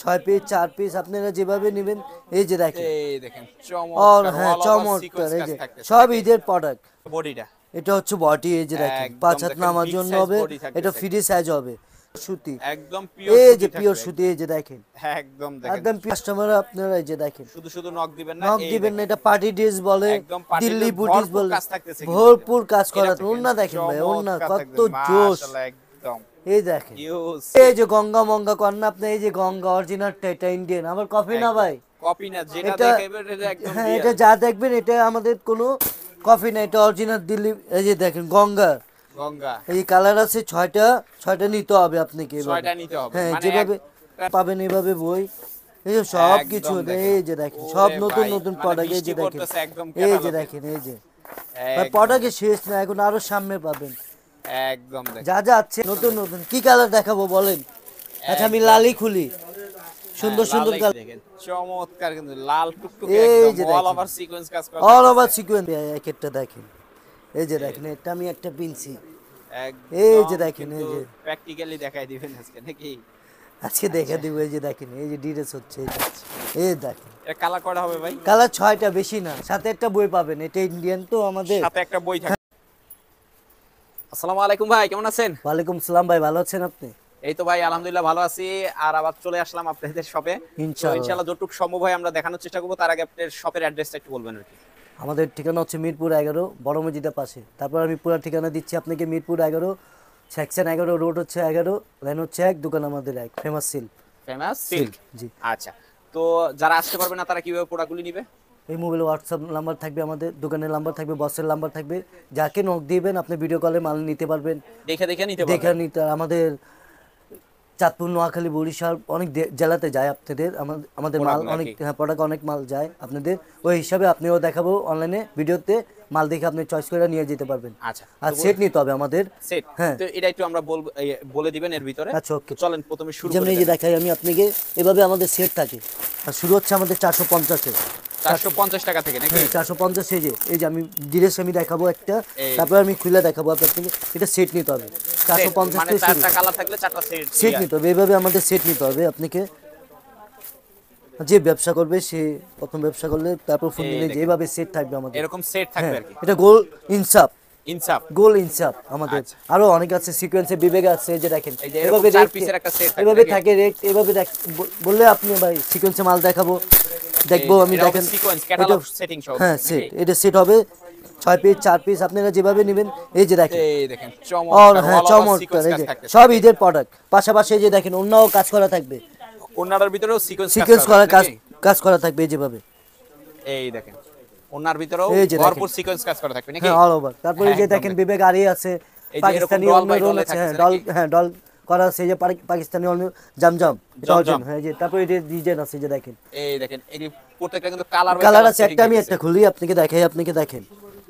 6 piece 4 piece আপনারা যেভাবে নেবেন এই যে দেখেন। এই দেখেন আর চমৎকার হ্যাঁ অল ওভার চমৎকার সিকোয়েন্স এই কাজ যে থাকতেছে সব নাকি ঈদের প্রোডাক্ট। বডিটা এটা হচ্ছে বডি এই যে দেখেন একদম 5 হাত দেখেন নামার বিগ জন্য সাইজ হবে। বডি এটা থাকতেছে ফ্রি সাইজ হবে সুতি একদম পিওর এই যে সুতি পিওর থাকবে সুতি এই যে দেখেন একদম দেখেন একদম কাস্টমার আপনারা এই যে দেখেন শুধু শুধু নক দিবেন না নক এই দিবেন না। দেখেন এটা পার্টি ড্রেস বলে একদম পার্টি দিল্লি ড্রেস বুটিস ভরপুর বলে কাজ থাকতেছে কিন্তু ভরপুর কাজ এটা করা দেখেন, ওন্না দেখেন ভাই ওন্না চমৎকার কত থাকতেছে, জোশ। মাশাআল্লাহ একদম এই দেখেন ইউজ এই যে গঙ্গা মঙ্গা কন্যা আপনি এই যে গঙ্গা অরিজিনাল এটা ইন্ডিয়ান আমার কফি না ভাই কপি না যেটা এটা দেখাবেন এটা একদম হ্যাঁ রিয়েল এটা যা দেখবেন এটা আমাদের কোনো কফি না এটা অরিজিনাল দিল্লি এই যে দেখেন গঙ্গা গঙ্গা এই কালার আছে 6টা নিতে হবে আপনাকে এভাবে। 6টা নিতে হবে হ্যাঁ মানে যেভাবে পাবেন এভাবে বই এই যে সব একদম কিছু দেখেন। এই যে দেখেন সব ওরে নতুন ভাই, নতুন মানে প্রোডাক্ট এই বৃষ্টি যে দেখেন পড়তেছে একদম এই যে ক্যাটালগে। দেখেন এই যে একদম প্রোডাক্ট শেষ না এখন আরো সামনে পাবেন একদম দেখেন যা যা আছে নতুন নতুন কি কালার দেখাবো বলেন। আচ্ছা আমি একদম। লালই খুলি সুন্দর সুন্দর লাল কালার দেখেন চমৎকার কিন্তু লাল টুকটুকে এই একদম যে অল দেখেন। ওভার সিকোয়েন্স কাজ করে অল ওভার সিকোয়েন্স এক একটা দেখেন এই যে দেখেন এটা আমি একটা পিনছি এই যে দেখেন, এই যে। প্র্যাকটিক্যালি দেখাই দিবেন আজকে নাকি আজকে দেখে দিব এই যে দেখেন এই যে ডিটেলস হচ্ছে এই যে। এই দেখেন এটা কালার করা হবে ভাই কালার 6টা বেশি না সাথে একটা বই পাবেন এটা ইন্ডিয়ান তো আমাদের। সাথে একটা বই থাকে আসসালামু আলাইকুম ভাই কেমন আছেন ওয়ালাইকুম সালাম ভাই ভালো আছেন আপনি? এই তো ভাই আলহামদুলিল্লাহ ভালো আছি আর আবার চলে আসলাম আপনাদের শপে ইনশাআল্লাহ। ইনশাআল্লাহ যতটুকু সম্ভব হয় আমরা দেখানোর চেষ্টা করব তার আগে আপনাদের শপের অ্যাড্রেসটা একটু বলবেন আর কি আমাদের ঠিকানা হচ্ছে মিরপুর 11 বড় মসজিদের পাশে। তারপর আমি পুরো ঠিকানা দিচ্ছি আপনাকে মিরপুর 11 সেকশন 11 রোড হচ্ছে 11 লাইন হচ্ছে 1 দোকান আমাদের এক famous silk. Famous silk ji আচ্ছা তো যারা আসতে পারবে না তারা কিভাবে প্রোডাক্টগুলি নেবে এই মোবাইলে হোয়াটসঅ্যাপ নাম্বার থাকবে আমাদের দোকানের নাম্বার থাকবে বসের নাম্বার থাকবে যাকে নক দিবেন আপনি ভিডিও কলে মাল নিতে পারবেন দেখে দেখে নিতে দেখে পারবেন নিতে আমাদের চাঁদপুর নোয়াখালী বরিশাল অনেক জেলাতে যায় আপনাদের আমাদের মাল Product অনেক নাকি? হ্যাঁ প্রোডাক্ট অনেক মাল যায় আপনাদের ওই হিসাবে আপনিও দেখাবো অনলাইনে ভিডিওতে মাল দেখে আপনি চয়েস করে নিয়ে যেতে পারবেন। আচ্ছা আর সেট নিতে হবে আমাদের সেট হ্যাঁ। তো এটা একটু আমরা বলে দিবেন এর ভিতরে আচ্ছা ওকে চলেন প্রথমে শুরু যেমন করে এই যে দেখাই আমি আপনাকে এভাবে আমাদের সেট থাকে আর শুরু হচ্ছে আমাদের 450 এ 450 টাকা থেকে নাকি হ্যাঁ 450 এই যে আমি ডিরেক্ট আমি দেখাবো একটা এই। তারপর আমি খুলে দেখাবো আপনাকে এটা সেট নিতে হবে 450 মানে থেকে শুরু চারটা কালার থাকলে চারটা সেট সেট নিতে হবে এইভাবে আমাদের সেট নিতে হবে আপনাকে যে ব্যবসা করবে সে প্রথম ব্যবসা করলে তারপর ফোন দিলে যেভাবে সেট থাকবে আমাদের এরকম সেট থাকবে হ্যাঁ আর কি এটা গোল ইনসাফ ইনসাফ গোল ইনসাফ আমাদের আচ্ছা। আরো অনেক আছে সিকোয়েন্সে বিবেক আছে এই যে দেখেন এই যে এরকম চার পিসের একটা সেট থাকবে এভাবে নাকি? থাকে রেট এভাবে বললে আপনি ভাই সিকোয়েন্সে মাল দেখাবো দেখবো আমি এটা হবে দেখেন সিকোয়েন্স ক্যাটালগ সেটিং সহ হ্যাঁ সেট এটা সেট হবে 6 পিস 4 পিস আপনারা যেভাবে নেবেন এই যে দেখেন এই দেখেন আর চমৎকার হ্যাঁ all over চমৎকার sequence এই কাজ যে থাকতেছে। সব ঈদের প্রোডাক্ট পাশাপাশি এই যে দেখেন অন্যও কাজ করা থাকবে ওনার ভিতরেও সিকোয়েন্স করা কাজ করা থাকবে এই যেভাবে এই দেখেন ওনার ভিতরেও এই যে দেখেন। ভরপুর সিকোয়েন্স কাজ করা থাকবে নাকি হ্যাঁ অল ওভার তারপরে এই যে একদম দেখেন বিবেক আরি আছে এই যে এরকম পাকিস্তানি ডল অন্য বাই রোল ডলে আছে হ্যাঁ থাকছে ডল নাকি? হ্যাঁ ডল করা আছে এই যে পাকিস্তানি অন্য জামজাম এটা জমজম। অরিজিনাল হ্যাঁ এই যে তারপরে এই যে ডিজাইন আছে এই যে দেখেন এই দেখেন এই প্রত্যেকটা কিন্তু কালার কালার আছে একটা আমি একটা খুলি আপনাকে দেখাই আপনাকে দেখেন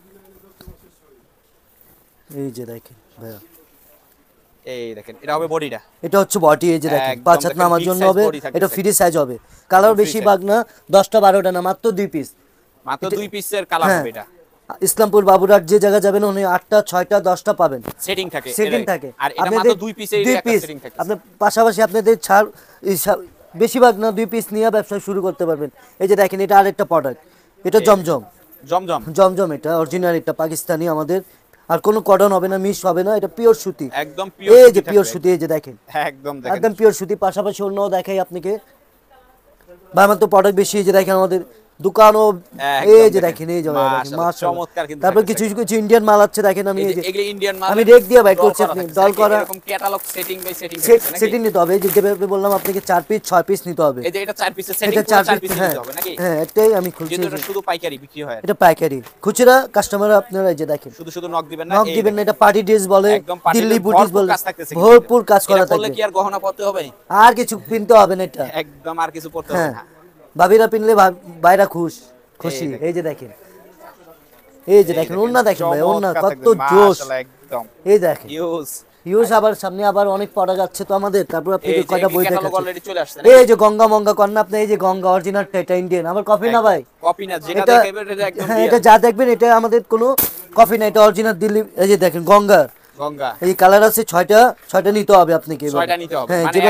এই যে দেখেন ভাইয়া এই দেখেন এটা হবে বডিটা এটা হচ্ছে বডি এই যে দেখেন একদম 5 হাত দেখেন, নামার big জন্য size হবে body থাকতেছে। এটা ফ্রি সাইজ হবে কালার free বেশি size। ভাগ না 10টা 12টা না মাত্র 2 পিস মাত্র দুই পিসের কালার হ্যাঁ। হবে এটা ইসলামপুর বাবুরহাট যে জায়গা যাবেন উনি 8টা 6টা 10টা পাবেন সেটিং থাকে সেটিং এটাই। থাকে আর এটা মাত্র দুই পিসের একটা পিস সেটিং থাকে আপনি পাশাপাশি আপনাদের ছাড় বেশিরভাগ না 2 পিস নিয়ে ব্যবসা শুরু করতে পারবেন এই যে দেখেন এটা আরেকটা প্রোডাক্ট এটা জমজম জমজম জমজম এটা অরিজিনাল এটা পাকিস্তানি আমাদের আর কোনো কটন হবে না মিশ হবে না এটা পিওর সুতি একদম পিওর এই যে পিওর সুতি এই যে দেখেন একদম দেখেন একদম পিওর সুতি পাশাপাশি অন্যও দেখাই আপনাকে বা আমার তো প্রোডাক্ট বেশি এই যে দেখেন আমাদের দোকানও এই যে দেখেন এই যে মাশাআল্লাহ, চমৎকার কিন্তু তারপর থাকতেছে। কিছু কিছু ইন্ডিয়ান মাল আছে দেখেন আমি এই যে এগুলো ইন্ডিয়ান মাল আমি রেক দিয়ে বাইট করছি আপনি ডল করা এরকম catalogue setting by setting setting নিতে হবে এই যে যেভাবে বললাম আপনাকে 4 পিস 6 পিস নিতে হবে এই যে এটা চার পিসের সেটিং এটা চার 4 পিস পিস নিতে হ্যাঁ হবে নাকি হ্যাঁ এটাই আমি খুলছি যেহেতু এই এটা যে। শুধু পাইকারি বিক্রি হয় এটা পাইকারি খুচরা কাস্টমার আপনারা এই যে দেখেন শুধু শুধু নক দিবেন না নক এই দিবেন না দেখেন। এটা পার্টি ড্রেস বলে একদম party দিল্লি dress, বুটিস ভরপুর বলে কাজ থাকতেছে কিন্তু ভরপুর কাজ করা এটা করলে থাকবে কি আর গহনা পড়তে হবে আর কিছু কিনতে হবে না এটা একদম আর কিছু পড়তে হবে হ্যাঁ না ভাবিরা পিনলে বাইরা খুশি দেখেন। এই যে দেখেন এই যে দেখেন ওন্না দেখেন ভাই ওন্না চমৎকার কত থাকবে, জোশ মাশাআল্লাহ, একদম এই দেখেন ইউজ ইউজ আবার সামনে আবার অনেক প্রোডাক্ট আছে তো আমাদের তারপর আপনি এই যে কয়টা বই ক্যাটালগ দেখাচ্ছেন অলরেডি চলে আসছে এই যে গঙ্গা মঙ্গা কন্যা আপনি এই যে গঙ্গা অরিজিনাল এটা ইন্ডিয়ান আমার কফি না ভাই কপি না যেটা এটা দেখাবেন এটা একদম হ্যাঁ real। এটা যা দেখবেন এটা আমাদের কোনো কফি না এটা অরিজিনাল দিল্লি এই যে দেখেন গঙ্গা গঙ্গা এই কালার আছে 6টা নিতে হবে আপনাকে এভাবে। 6টা নিতে হবে হ্যাঁ মানে যেভাবে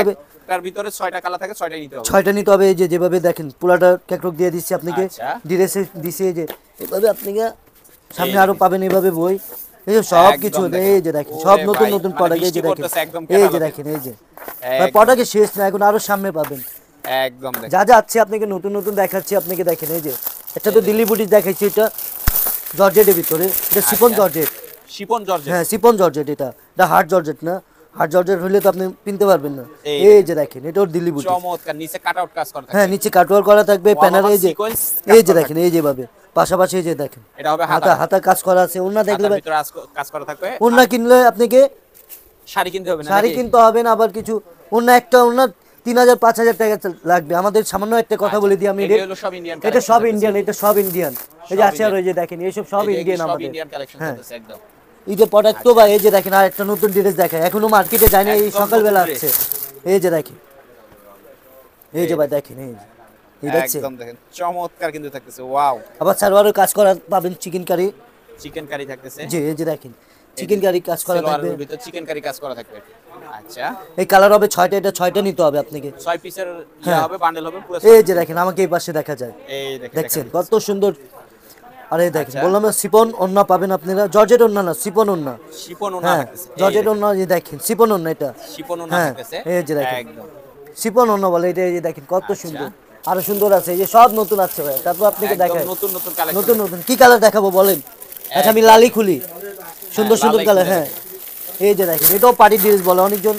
একটার ভিতরে 6টা কালার থাকে, 6টাই নিতে হবে। 6টা নিতে হবে। এই যে যেভাবে দেখেন পুরাটা ক্যাটলগ দিয়ে দিচ্ছি আপনাকে, আচ্ছা। ডিরেসে দিছি। এই যে এভাবে আপনাকে সামনে এই আরো পাবেন এইভাবে বই, এই যে সব একদম কিছু। দেখেন। এই যে দেখেন সব ওরে নতুন ভাই, নতুন মানে প্রোডাক্ট। এই বৃষ্টি যে দেখেন, পড়তেছে একদম এই যে ক্যাটালগে। দেখেন, এই যে একদম। প্রোডাক্টের শেষ না, এখন আরো সামনে পাবেন। একদম দেখেন। যা যা আছে আপনাকে নতুন নতুন দেখাচ্ছি আপনাকে। দেখেন এই যে একটা তো দিল্লি বুটিক দেখাচ্ছি, এটা জর্জেটের ভিতরে, এটা শিফন আচ্ছা। জর্জেট। Chiffon georgette. হ্যাঁ শিফন জর্জেট, এটা হার্ড জর্জেট না। হার্ড জর্জেট হলে তো আপনি কিনতে পারবেন না। এই এই যে দেখেন এটা ওর দিল্লি বুটিক। চমৎকার, নিচে কাট আউট কাজ করা থাকে। হ্যাঁ নিচে কাটওয়ার করা থাকবে, All প্যানেল। over এই যে sequence এই কাজ যে করা দেখেন, এই যেভাবে পাশাপাশি এই যে দেখেন এটা হবে হাতা হাতা। হাতা কাজ করা আছে। ওন্না দেখলে হাতার ভাই, ভিতরে কাজ করা থাকবে। ওন্না কিনলে আপনাকে শাড়ি কিনতে হবে না শাড়ি নাকি? কিনতে হবে না, আবার কিছু ওন্না একটা ওন্না 3000 5000 টাকা লাগবে। আমাদের সামান্য একটা কথা বলে দিই আমি, এগুলো সব ইন্ডিয়ান এটা collection সব থাকতেছে। ইন্ডিয়ান, এটা সব ইন্ডিয়ান। এই যে সব আছে আর ওই যে দেখেন এইসব সব এই যে ইন্ডিয়ান সব আমাদের। ইন্ডিয়ান কালেকশন হ্যাঁ চলতেছে একদম। এই যে প্রোডাক্ট তো ভাই, এই যে দেখেন আর একটা নতুন ড্রেস দেখায়, এখনো মার্কেটে যায়নি, এই একদম সকালবেলা নতুন আসছে। এই যে দেখেন, এই যে ভাই দেখেন, এই যে এই দেখছেন। একদম দেখেন চমৎকার কিন্তু থাকতেছে। ওয়াও। আবার সালোয়ারও কাজ করা পাবেন, চিকেন কারি। চিকেন কারি থাকতেছে। জি এই যে দেখেন চিকেন কারি কাজ করা থাকবে। সালোয়ারের ভিতর চিকেন কারি কাজ করা থাকবে। আচ্ছা। এই কালার হবে 6টা, এটা 6টা নিতে হবে আপনাকে। 6 পিসের হ্যাঁ। হবে, বান্ডেল হবে পুরো। এই যে দেখেন আমাকে এই পাশে দেখা যায়, এই দেখেন দেখছেন কত সুন্দর। আরে দেখেন আচ্ছা। বললাম না শিপন ওন্না পাবেন আপনারা, জর্জেট ওন্না না, শিপন ওন্না। শিপন ওনা হ্যাঁ থাকতেছে। জর্জেট ওন্না, এই দেখেন শিপন ওন্না এটা। শিপন ওনা হ্যাঁ থাকতেছে। এই যে দেখেন একদম। শিপন ওন্না বলে এটা। এই যে দেখেন কত আচ্ছা। সুন্দর, আরো সুন্দর আছে। এই যে সব নতুন আছে ভাই, তারপর আপনাকে একদম দেখাই নতুন নতুন কালেকশন। নতুন নতুন কি কালার দেখাবো বলেন। আচ্ছা আমি লালি খুলি, সুন্দর সুন্দর লালি কালার। খুলে হ্যাঁ এই যে দেখেন এটাও পার্টি ড্রেস বলে অনেকজন।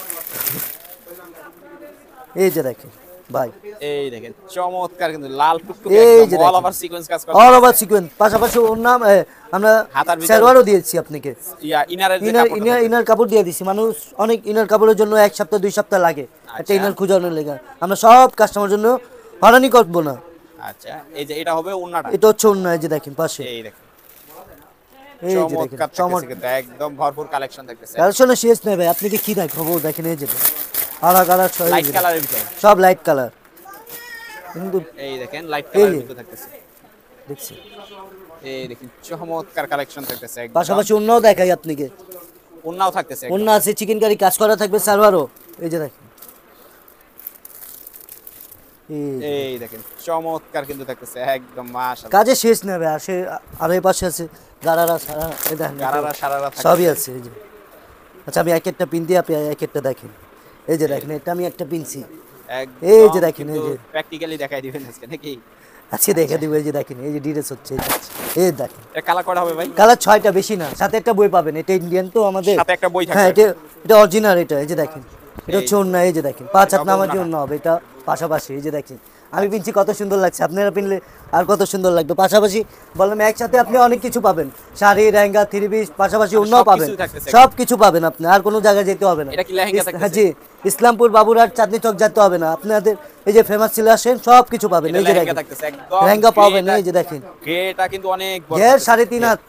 এই যে দেখেন ভাই, এই দেখেন চমৎকার কিন্তু লাল টুকটুকে এই যে একদম অল দেখেন। ওভার সিকোয়েন্স কাজ করা। অল ওভার সিকোয়েন্স, পাশাপাশি ওর নাম আমরা হাতার ভিতরে- সালোয়ারও দিয়েছি আপনাকে। ইনারের যে ইনার কাপড়টা ইনার থাকে। ইনার কাপড় দিয়ে দিছি। মানুষ অনেক ইনার কাপড়ের জন্য 1 সপ্তাহ 2 সপ্তাহ লাগে একটা আচ্ছা। ইনার খোঁজানোর লেগে। আমরা সব কাস্টমার জন্য হরানি করবো না। আচ্ছা, এই যে এটা হবে ওন্নাটা। এটা হচ্ছে অন্য, এই যে দেখেন পাশে, এই দেখেন এই যে দেখেন চমৎকার থাকতেছে কিন্তু একদম ভরপুর কালেকশন থাকতেছে। কালেকশনে শেষ নেই ভাই, আপনি কি দেখাবো দেখেন। এই যে কালার কালার লাইট কালারের ভিতরে। সব লাইট কালার কিন্তু এই দেখেন লাইট কালারের ভিতরে থাকতেছে। দেখছি। এই দেখেন চমৎকার কালেকশন থাকতেছে একদম। পাশাপাশি অন্যও দেখাই আপনাকে, ওন্নাও থাকতেছে একদম। অন্য আছে চিকেন কারি কাজ করা থাকবে, সালোয়ারও। এই যে দেখেন, এই যে এই দেখেন চমৎকার কিন্তু থাকতেছে একদম মাশাআল্লাহ। কাজে শেষ নেবে। আসে আর এই পাশে আছে গারারা সারা, এই দেখেন গারারা সারারা থাকতেছে। সবই আছে। এই যে আচ্ছা আমি এক একটা পিন দিয়ে আপনি এক একটা দেখেন। এই যে দেখেন এটা আমি একটা পিনছি, এই যে দেখেন, এই যে প্র্যাকটিক্যালি দেখাই দিবেন আজকে নাকি? আজকে দেখে দিব। এই যে দেখেন এই যে ডিটেলস হচ্ছে, এই যে এই দেখেন এটা কালার করা হবে ভাই? কালার 6টা, বেশি না। সাথে একটা বই পাবেন, এটা ইন্ডিয়ান তো আমাদের। সাথে একটা বই থাকবে। হ্যাঁ এটা এটা অরিজিনাল। এটা এই যে দেখেন এটা হচ্ছে অন্য। এই যে দেখেন 5 হাত নামার ওড়না। জন্য হবে এটা। পাশাপাশি এই যে দেখেন আমি পিনছি, কত সুন্দর লাগছে। আপনারা পিনলে আর কত সুন্দর লাগবে। পাশাপাশি বললাম একসাথে আপনি অনেক কিছু পাবেন, শাড়ি লেহেঙ্গা 3 পিস, পাশাপাশি অন্যও সব পাবেন, কিছুই থাকতেছে। সব কিছু পাবেন আপনি। আর কোনো জায়গায় যেতে হবে না। এটা কি লেহেঙ্গা হ্যাঁ থাকতেছে? জি, ইসলামপুর বাবুরহাট চাঁদনি চক যেতে হবে না আপনাদের। এই যে ফেমাস ছিল আসেন, সব কিছু পাবেন। এটা এই যে লেহেঙ্গা দেখেন থাকতেছে একদম। লেহেঙ্গা পাবেন। গ্রেটা- এই যে দেখেন গ্রেটা কিন্তু অনেক বড় ঘের থাকতেছে। 3.5 হাত,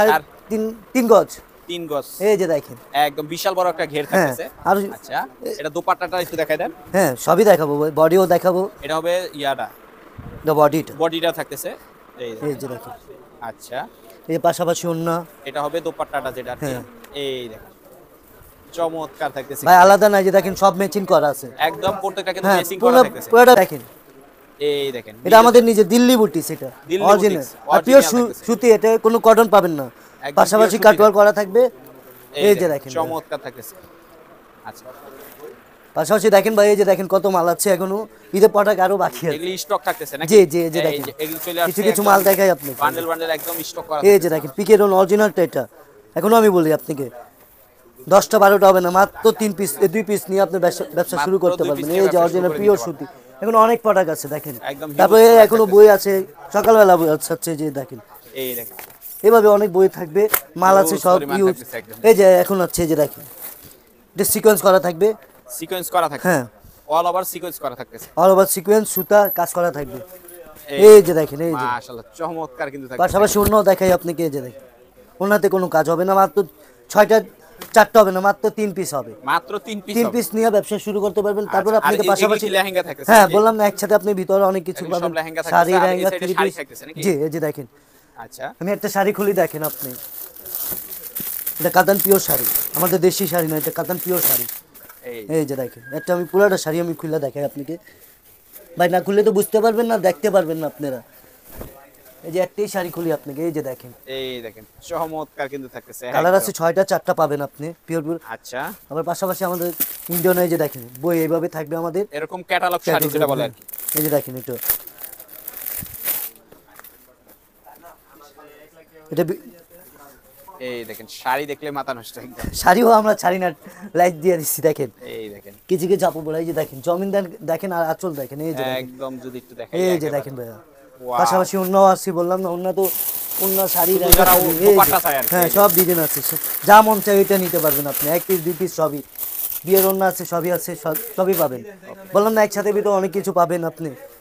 3.5 গজ। 3 গজ। এই যে দেখেন একদম বিশাল বড় একটা ঘের হ্যাঁ, থাকতেছে। আর আচ্ছা, এটা দোপাট্টাটা একটু দেখাই দেন। হ্যাঁ সবই দেখাবো, বডিও দেখাবো। এটা হবে ইয়াটা, বডিটা বডিটা থাকতেছে। এই দেখেন। এই যে দেখেন, আচ্ছা, এই পাশাপাশি অন্য এটা হবে দোপাট্টাটা যেটা আর কি। হ্যাঁ। এই দেখেন চমৎকার থাকতেছে ভাই আলাদা নাই, যে দেখেন সব ম্যাচিং করা আছে। একদম প্রত্যেকটা কিন্তু হ্যাঁ মেসিং করা থাকতেছে। পুরোটা দেখেন। এই দেখেন এটা আমাদের নিজে দিল্লি বুটিস, এটা দিল্লি অরিজিনাল বুটিক্স, আর পিওর original থাকতেছে। সুতি। এটা কোনো কটন পাবেন না। একদম পাশাপাশি pure সুতি কাটওয়ার করা থাকবে। এই যে দেখেন চমৎকার থাকতেছে। আচ্ছা, পাশাপাশি দেখেন ভাই, এই যে দেখেন কত মাল আছে এখনো। ঈদের পটাক আরো বাকি আছে। এগুলি স্টক থাকতেছে নাকি? জি, জি, এই যে দেখেন। এগুলি চলে আসছে। কিছু কিছু মাল দেখাই আপনাকে। বান্ডেল বান্ডেল একদম স্টক করা। এই যে দেখেন পিকের অরিজিনালটা এটা। এখনো আমি বলি আপনাকে 10টা 12টা হবে না, মাত্র 3 পিস 2 পিস নিয়ে আপনি ব্যবসা শুরু মাত্র করতে 2 পারবেন। piece এই নিয়ে যে ব্যবসা অরিজিনাল শুরু করে পিওর দিতে সুতি। এখন অনেক প্রোডাক্ট আছে দেখেন। একদম huge তারপরে product এখনো আছে। বই আছে, সকালবেলা বই আছে। যে দেখেন এই দেখেন এভাবে অনেক বই থাকবে, মাল আছে Huge সব পরিমাণ ইউজ। থাকতেছে একদম। এই যে এখন আছে, এই যে দেখেন এটা সিকোয়েন্স করা থাকবে। সিকোয়েন্স করা থাকে। হ্যাঁ অল ওভার সিকোয়েন্স করা থাকতেছে। অল ওভার সিকোয়েন্স সুতা কাজ করা থাকবে। এই যে দেখেন, এই যে মাশাআল্লাহ চমৎকার কিন্তু থাকতেছে। পাশাপাশি অন্য দেখাই আপনাকে। এই যে দেখেন ওনাতে কোনো কাজ হবে না, মাত্র 6টা 4টা হবে না, মাত্র 3 পিস হবে। মাত্র 3 পিস। 3 পিস নিয়ে ব্যবসা শুরু করতে পারবেন। তারপর আচ্ছা, আপনাকে আর পাশাপাশি এগুলি লেহেঙ্গা থাকতেছে হ্যাঁ নাকি? বললাম না, একসাথে আপনি ভিতরে অনেক কিছু এগুলি সব পাবেন। লেহেঙ্গা থাকতেছে, শাড়ি আর এই লেহেঙ্গা সাইডে 3 শাড়ি পিস। থাকতেছে নাকি? জি এই যে দেখেন আচ্ছা, আমি একটা শাড়ি খুলি, দেখেন আপনি। এটা কাতান পিওর শাড়ি, আমাদের দেশি শাড়ি না, এটা কাতান পিওর শাড়ি। এই এই যে দেখেন, একটা আমি পুরাটা শাড়ি আমি খুলে দেখাই আপনাকে। ভাই না খুললে তো বুঝতে পারবেন না, দেখতে পারবেন না আপনারা। এই যে একটাই শাড়ি খুলি আপনাকে, এই যে দেখেন, এই দেখেন চমৎকার কিন্তু থাকতেছে কালার একদম। আছে 6টা, 4টা পাবেন আপনি পিওর পিওর। আচ্ছা, আবার পাশাপাশি আমাদের ইন্ডিয়ান, এই যে দেখেন বই এইভাবে থাকবে আমাদের। এরকম ক্যাটালগ শাড়ি যেটা বলে আর কি। এই যে দেখেন এটা, এটা এই দেখেন শাড়ি দেখলে মাথা নষ্ট একদম। শাড়িও আমরা ছাড়ি না, লাইট দিয়ে দিচ্ছি দেখেন। এই দেখেন কিছু কিছু আপু বলে, এই যে দেখেন জমিনদার দেখেন, আর আঁচল দেখেন, এই যে দেখেন, একদম, যদি একটু দেখেন এই যে দেখেন ভাইয়া। পাশাপাশি অন্যও আছে, বললাম না অন্য তো, অন্য শাড়ি শুধু রেখা যারা শাড়ি, এই যে, দোপাট্টা চায় আর কি, হ্যাঁ এই যে। সব ডিজাইন আছে, যা মন চাই ওইটা নিতে পারবেন আপনি, 1 পিস 2 পিস সবই, বিয়ের অন্য আছে, সবই আছে, সবই পাবেন। বললাম না একসাথে ভিতরে অনেক কিছু পাবেন আপনি।